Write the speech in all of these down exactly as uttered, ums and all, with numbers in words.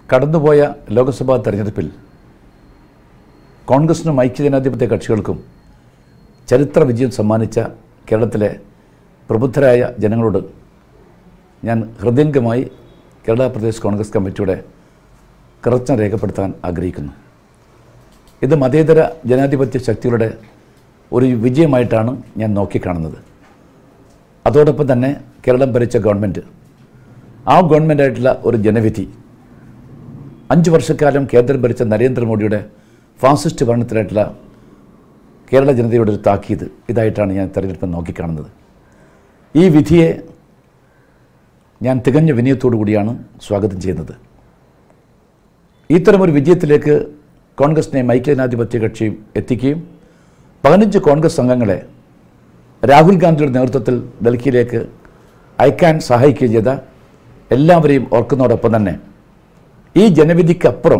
കടന്നുപോയ ലോക്സഭാ തെരഞ്ഞെടുപ്പിൽ കോൺഗ്രസിനും ഐക്യജനാധിപത്യ കക്ഷികൾക്കും ചരിത്ര വിജയം സമ്മാനിച്ച കേരളത്തിലെ പ്രബുദ്ധരായ ജനങ്ങളോട് ഞാൻ ഹൃദയംഗമായി കേരള പ്രദേശ് കോൺഗ്രസ് കമ്മിറ്റിയുടെ കൃതജ്ഞത രേഖപ്പെടുത്താൻ ആഗ്രഹിക്കുന്നു. ഇത് മതേതര ജനാധിപത്യ ശക്തികളുടെ ഒരു വിജയമായിട്ടാണ് ഞാൻ നോക്കിക്കാണുന്നത്. അതോടൊപ്പം തന്നെ കേരളം ഭരിച്ച ഗവൺമെൻറ്, ആ ഗവൺമെൻറ്റായിട്ടുള്ള ഒരു ജനവിധി, അഞ്ച് വർഷക്കാലം കേന്ദ്രം ഭരിച്ച നരേന്ദ്രമോദിയുടെ ഫാസിസ്റ്റ് ഭരണത്തിലായിട്ടുള്ള കേരള ജനതയുടെ ഒരു താക്കീത്, ഇതായിട്ടാണ് ഞാൻ തെരഞ്ഞെടുപ്പ് നോക്കിക്കാണുന്നത്. ഈ വിധിയെ ഞാൻ തികഞ്ഞ വിനയത്തോടു കൂടിയാണ് സ്വാഗതം ചെയ്യുന്നത്. ഇത്തരമൊരു വിജയത്തിലേക്ക് കോൺഗ്രസിനെയും ഐക്യജനാധിപത്യ കക്ഷിയും എത്തിക്കുകയും പതിനഞ്ച് കോൺഗ്രസ് അംഗങ്ങളെ രാഹുൽ ഗാന്ധിയുടെ നേതൃത്വത്തിൽ ഡൽഹിയിലേക്ക് അയക്കാൻ സഹായിക്കുകയും ചെയ്ത എല്ലാവരെയും ഓർക്കുന്നതോടൊപ്പം തന്നെ ഈ ജനവിധിക്കപ്പുറം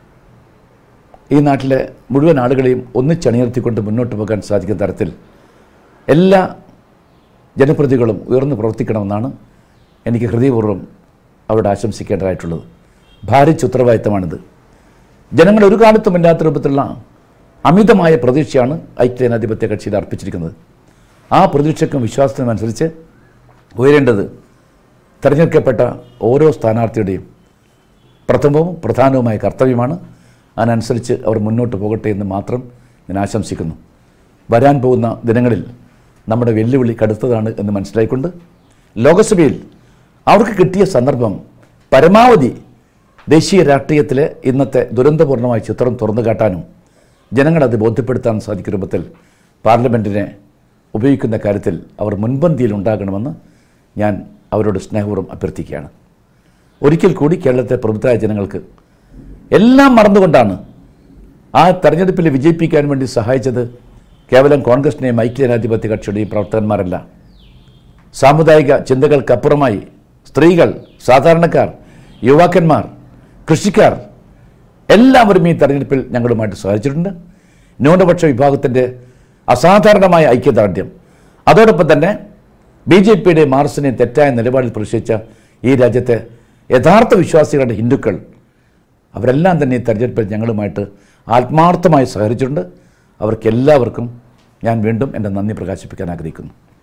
ഈ നാട്ടിലെ മുഴുവൻ ആളുകളെയും ഒന്നിച്ചണിനിർത്തിക്കൊണ്ട് മുന്നോട്ട് പോകാൻ സാധിക്കുന്ന തരത്തിൽ എല്ലാ ജനപ്രതിനിധികളും ഉയർന്നു പ്രവർത്തിക്കണമെന്നാണ് എനിക്ക് ഹൃദയപൂർവ്വം അവരോട് ആശംസിക്കേണ്ടതായിട്ടുള്ളത്. ഭാരിച്ച ഉത്തരവാദിത്തമാണിത്. ജനങ്ങൾ ഒരു കാലത്തും ഇല്ലാത്ത രൂപത്തിലുള്ള അമിതമായ പ്രതീക്ഷയാണ് ഐക്യജനാധിപത്യ കക്ഷിയിൽ അർപ്പിച്ചിരിക്കുന്നത്. ആ പ്രതീക്ഷയ്ക്കും വിശ്വാസത്തിനും അനുസരിച്ച് ഉയരേണ്ടത് തിരഞ്ഞെടുക്കപ്പെട്ട ഓരോ സ്ഥാനാർത്ഥിയുടെയും പ്രഥമവും പ്രധാനവുമായ കർത്തവ്യമാണ്. അതിനനുസരിച്ച് അവർ മുന്നോട്ട് പോകട്ടെ എന്ന് മാത്രം ഞാൻ ആശംസിക്കുന്നു. വരാൻ പോകുന്ന ദിനങ്ങളിൽ നമ്മുടെ വെല്ലുവിളി കടുത്തതാണ് എന്ന് മനസ്സിലായിക്കൊണ്ട് ലോകസഭയിൽ അവർക്ക് കിട്ടിയ സന്ദർഭം പരമാവധി ദേശീയ രാഷ്ട്രീയത്തിലെ ഇന്നത്തെ ദുരന്തപൂർണമായ ചിത്രം തുറന്നു കാട്ടാനും ജനങ്ങളത് ബോധ്യപ്പെടുത്താൻ സാധിക്കുന്ന രൂപത്തിൽ പാർലമെൻറ്റിനെ ഉപയോഗിക്കുന്ന കാര്യത്തിൽ അവർ മുൻപന്തിയിൽ ഉണ്ടാകണമെന്ന് ഞാൻ അവരോട് സ്നേഹപൂർവ്വം അഭ്യർത്ഥിക്കുകയാണ്. ഒരിക്കൽ കൂടി കേരളത്തെ പ്രബുദ്ധരായ ജനങ്ങൾക്ക് എല്ലാം മറന്നുകൊണ്ടാണ് ആ തെരഞ്ഞെടുപ്പിൽ വിജയിപ്പിക്കാൻ വേണ്ടി സഹായിച്ചത് കേവലം കോൺഗ്രസിനെയും ഐക്യജനാധിപത്യ കക്ഷിയുടെയും പ്രവർത്തകന്മാരല്ല. സാമുദായിക ചിന്തകൾക്കപ്പുറമായി സ്ത്രീകൾ, സാധാരണക്കാർ, യുവാക്കന്മാർ, കൃഷിക്കാർ എല്ലാവരും ഈ തെരഞ്ഞെടുപ്പിൽ ഞങ്ങളുമായിട്ട് സഹായിച്ചിട്ടുണ്ട്. ന്യൂനപക്ഷ വിഭാഗത്തിൻ്റെ അസാധാരണമായ ഐക്യദാർഢ്യം, അതോടൊപ്പം തന്നെ ബി ജെ പിയുടെ മാർസിനെയും തെറ്റായ നിലപാടിൽ പ്രതിഷേധിച്ച ഈ രാജ്യത്തെ യഥാർത്ഥ വിശ്വാസികളുടെ ഹിന്ദുക്കൾ അവരെല്ലാം തന്നെ ഈ തെരഞ്ഞെടുപ്പിൽ ഞങ്ങളുമായിട്ട് ആത്മാർത്ഥമായി സഹകരിച്ചിട്ടുണ്ട്. അവർക്കെല്ലാവർക്കും ഞാൻ വീണ്ടും എൻ്റെ നന്ദി പ്രകാശിപ്പിക്കാൻ ആഗ്രഹിക്കുന്നു.